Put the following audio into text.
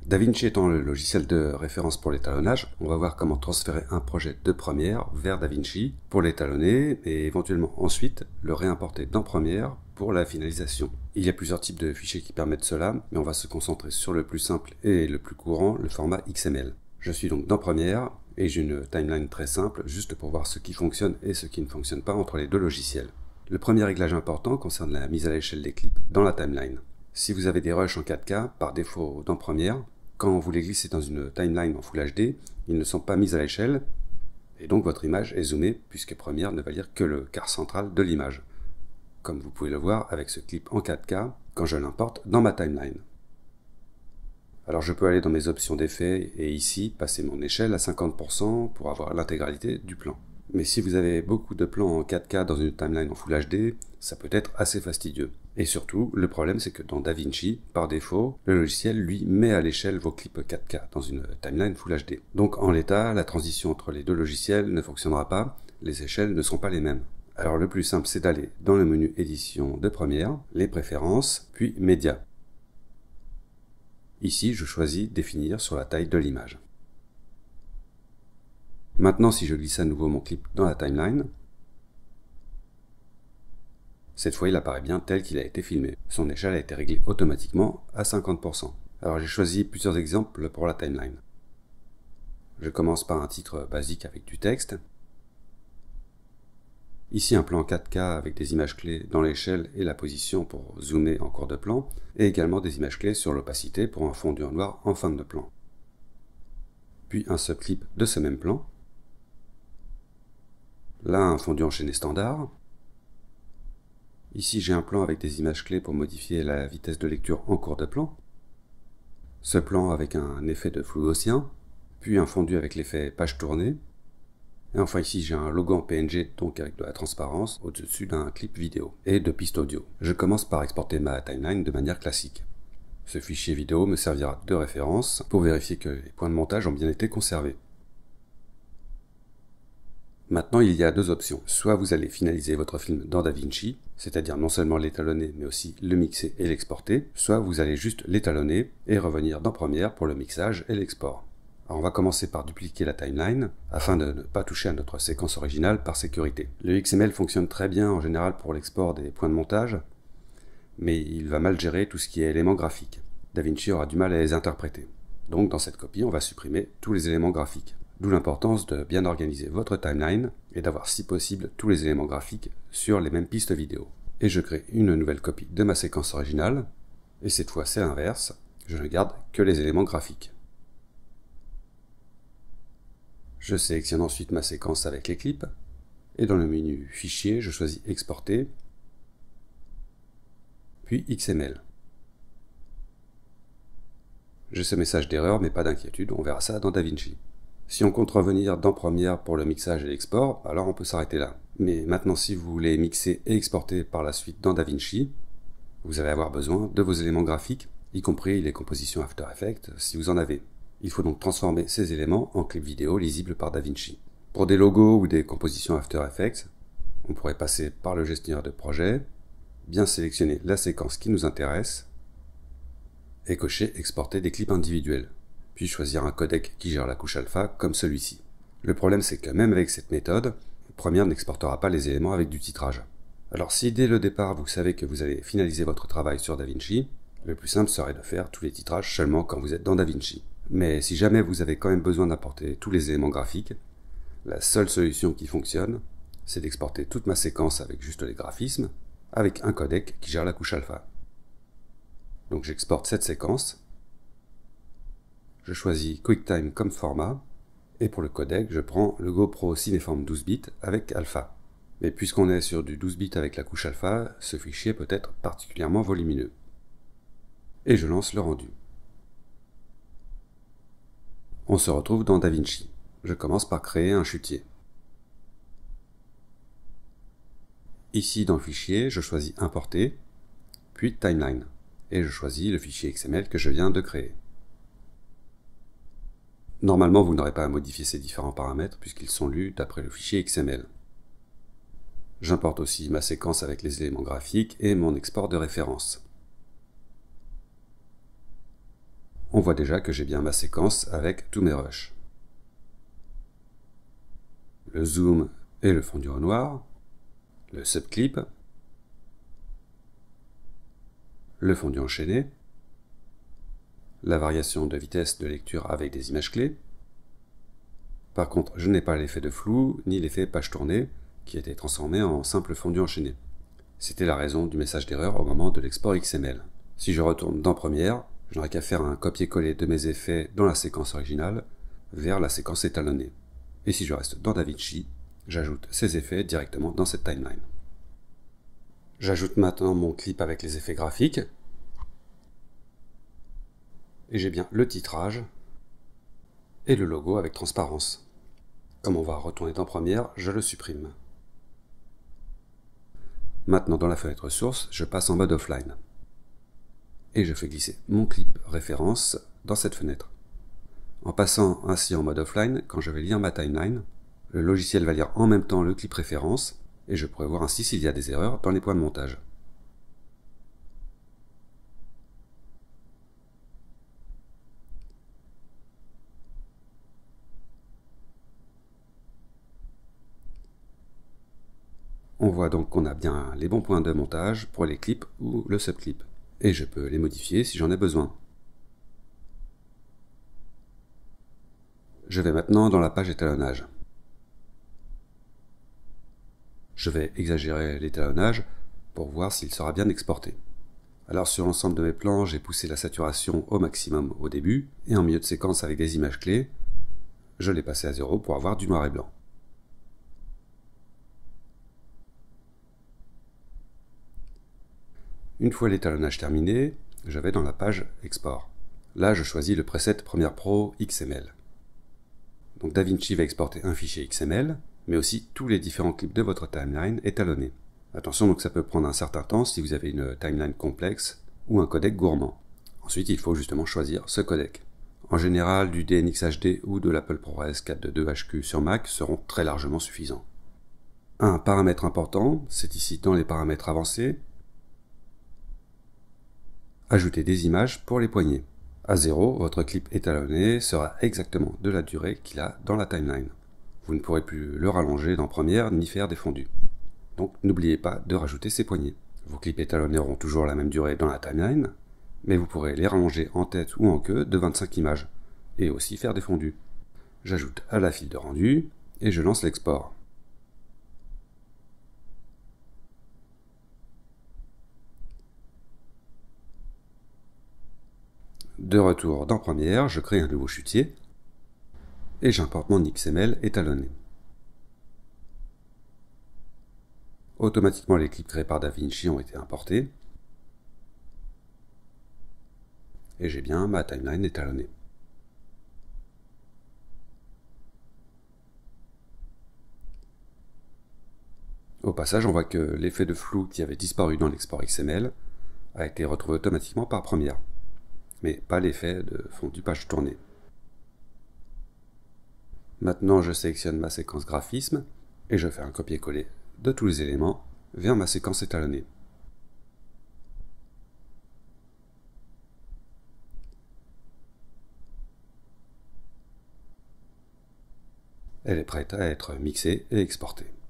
DaVinci étant le logiciel de référence pour l'étalonnage, on va voir comment transférer un projet de Premiere vers DaVinci pour l'étalonner et éventuellement ensuite le réimporter dans Premiere pour la finalisation. Il y a plusieurs types de fichiers qui permettent cela, mais on va se concentrer sur le plus simple et le plus courant, le format XML. Je suis donc dans Premiere et j'ai une timeline très simple juste pour voir ce qui fonctionne et ce qui ne fonctionne pas entre les deux logiciels. Le premier réglage important concerne la mise à l'échelle des clips dans la timeline. Si vous avez des rushs en 4K, par défaut dans Premiere, quand vous les glissez dans une timeline en Full HD, ils ne sont pas mis à l'échelle, et donc votre image est zoomée, puisque Premiere ne va lire que le quart central de l'image, comme vous pouvez le voir avec ce clip en 4K quand je l'importe dans ma timeline. Alors je peux aller dans mes options d'effet et ici passer mon échelle à 50% pour avoir l'intégralité du plan. Mais si vous avez beaucoup de plans en 4K dans une timeline en Full HD, ça peut être assez fastidieux. Et surtout, le problème c'est que dans DaVinci, par défaut, le logiciel lui met à l'échelle vos clips 4K dans une timeline Full HD. Donc en l'état, la transition entre les deux logiciels ne fonctionnera pas, les échelles ne seront pas les mêmes. Alors le plus simple c'est d'aller dans le menu édition de Premiere, les préférences, puis médias. Ici je choisis définir sur la taille de l'image. Maintenant, si je glisse à nouveau mon clip dans la timeline, cette fois il apparaît bien tel qu'il a été filmé. Son échelle a été réglée automatiquement à 50%. Alors j'ai choisi plusieurs exemples pour la timeline. Je commence par un titre basique avec du texte. Ici un plan 4K avec des images clés dans l'échelle et la position pour zoomer en cours de plan, et également des images clés sur l'opacité pour un fondu en noir en fin de plan. Puis un subclip de ce même plan. Là, un fondu enchaîné standard. Ici, j'ai un plan avec des images clés pour modifier la vitesse de lecture en cours de plan. Ce plan avec un effet de flou gaussien. Puis un fondu avec l'effet page tournée. Et enfin ici, j'ai un logo en PNG, donc avec de la transparence, au-dessus d'un clip vidéo et de pistes audio. Je commence par exporter ma timeline de manière classique. Ce fichier vidéo me servira de référence pour vérifier que les points de montage ont bien été conservés. Maintenant, il y a deux options. Soit vous allez finaliser votre film dans DaVinci, c'est-à-dire non seulement l'étalonner, mais aussi le mixer et l'exporter, soit vous allez juste l'étalonner et revenir dans Premiere pour le mixage et l'export. Alors on va commencer par dupliquer la timeline, afin de ne pas toucher à notre séquence originale par sécurité. Le XML fonctionne très bien en général pour l'export des points de montage, mais il va mal gérer tout ce qui est éléments graphiques. DaVinci aura du mal à les interpréter. Donc dans cette copie, on va supprimer tous les éléments graphiques. D'où l'importance de bien organiser votre timeline et d'avoir si possible tous les éléments graphiques sur les mêmes pistes vidéo. Et je crée une nouvelle copie de ma séquence originale, et cette fois c'est l'inverse, je ne garde que les éléments graphiques. Je sélectionne ensuite ma séquence avec les clips, et dans le menu Fichier, je choisis Exporter, puis XML. J'ai ce message d'erreur, mais pas d'inquiétude, on verra ça dans DaVinci. Si on compte revenir dans Premiere pour le mixage et l'export, alors on peut s'arrêter là. Mais maintenant, si vous voulez mixer et exporter par la suite dans DaVinci, vous allez avoir besoin de vos éléments graphiques, y compris les compositions After Effects, si vous en avez. Il faut donc transformer ces éléments en clips vidéo lisibles par DaVinci. Pour des logos ou des compositions After Effects, on pourrait passer par le gestionnaire de projet, bien sélectionner la séquence qui nous intéresse, et cocher Exporter des clips individuels, puis choisir un codec qui gère la couche alpha comme celui-ci. Le problème c'est que même avec cette méthode, Premiere n'exportera pas les éléments avec du titrage. Alors si dès le départ vous savez que vous allez finaliser votre travail sur DaVinci, le plus simple serait de faire tous les titrages seulement quand vous êtes dans DaVinci. Mais si jamais vous avez quand même besoin d'apporter tous les éléments graphiques, la seule solution qui fonctionne, c'est d'exporter toute ma séquence avec juste les graphismes, avec un codec qui gère la couche alpha. Donc j'exporte cette séquence, je choisis QuickTime comme format, et pour le codec, je prends le GoPro Cineform 12 bits avec alpha. Mais puisqu'on est sur du 12 bits avec la couche alpha, ce fichier peut être particulièrement volumineux. Et je lance le rendu. On se retrouve dans DaVinci. Je commence par créer un chutier. Ici dans le fichier, je choisis Importer, puis Timeline, et je choisis le fichier XML que je viens de créer. Normalement, vous n'aurez pas à modifier ces différents paramètres puisqu'ils sont lus d'après le fichier XML. J'importe aussi ma séquence avec les éléments graphiques et mon export de référence. on voit déjà que j'ai bien ma séquence avec tous mes rushs. Le zoom et le fondu au noir, le subclip, le fondu enchaîné, la variation de vitesse de lecture avec des images clés. Par contre, je n'ai pas l'effet de flou ni l'effet page tournée qui a été transformé en simple fondu enchaîné. C'était la raison du message d'erreur au moment de l'export XML. Si je retourne dans Premiere, je n'aurai qu'à faire un copier-coller de mes effets dans la séquence originale vers la séquence étalonnée. Et si je reste dans DaVinci, j'ajoute ces effets directement dans cette timeline. J'ajoute maintenant mon clip avec les effets graphiques. Et j'ai bien le titrage et le logo avec transparence. Comme on va retourner dans Premiere, je le supprime. Maintenant, dans la fenêtre source, je passe en mode offline. Et je fais glisser mon clip référence dans cette fenêtre. En passant ainsi en mode offline, quand je vais lire ma timeline, le logiciel va lire en même temps le clip référence, et je pourrai voir ainsi s'il y a des erreurs dans les points de montage. On voit donc qu'on a bien les bons points de montage pour les clips ou le subclip. Et je peux les modifier si j'en ai besoin. Je vais maintenant dans la page étalonnage. Je vais exagérer l'étalonnage pour voir s'il sera bien exporté. Alors sur l'ensemble de mes plans, j'ai poussé la saturation au maximum au début, et en milieu de séquence avec des images clés, je l'ai passé à 0 pour avoir du noir et blanc. Une fois l'étalonnage terminé, je vais dans la page Export. Là, je choisis le preset Premiere Pro XML. Donc DaVinci va exporter un fichier XML, mais aussi tous les différents clips de votre timeline étalonnés. Attention, donc ça peut prendre un certain temps si vous avez une timeline complexe ou un codec gourmand. Ensuite, il faut justement choisir ce codec. En général, du DNx HD ou de l'Apple ProRes 422HQ sur Mac seront très largement suffisants. Un paramètre important, c'est ici dans les paramètres avancés, ajouter des images pour les poignées. À 0, votre clip étalonné sera exactement de la durée qu'il a dans la timeline. Vous ne pourrez plus le rallonger dans Premiere ni faire des fondus. Donc n'oubliez pas de rajouter ces poignées. Vos clips étalonnés auront toujours la même durée dans la timeline, mais vous pourrez les rallonger en tête ou en queue de 25 images, et aussi faire des fondus. J'ajoute à la file de rendu, et je lance l'export. De retour dans Premiere, je crée un nouveau chutier, et j'importe mon XML étalonné. Automatiquement, les clips créés par DaVinci ont été importés, et j'ai bien ma timeline étalonnée. Au passage, on voit que l'effet de flou qui avait disparu dans l'export XML a été retrouvé automatiquement par Premiere, mais pas l'effet de fondu page tournée. Maintenant, je sélectionne ma séquence graphisme et je fais un copier-coller de tous les éléments vers ma séquence étalonnée. Elle est prête à être mixée et exportée.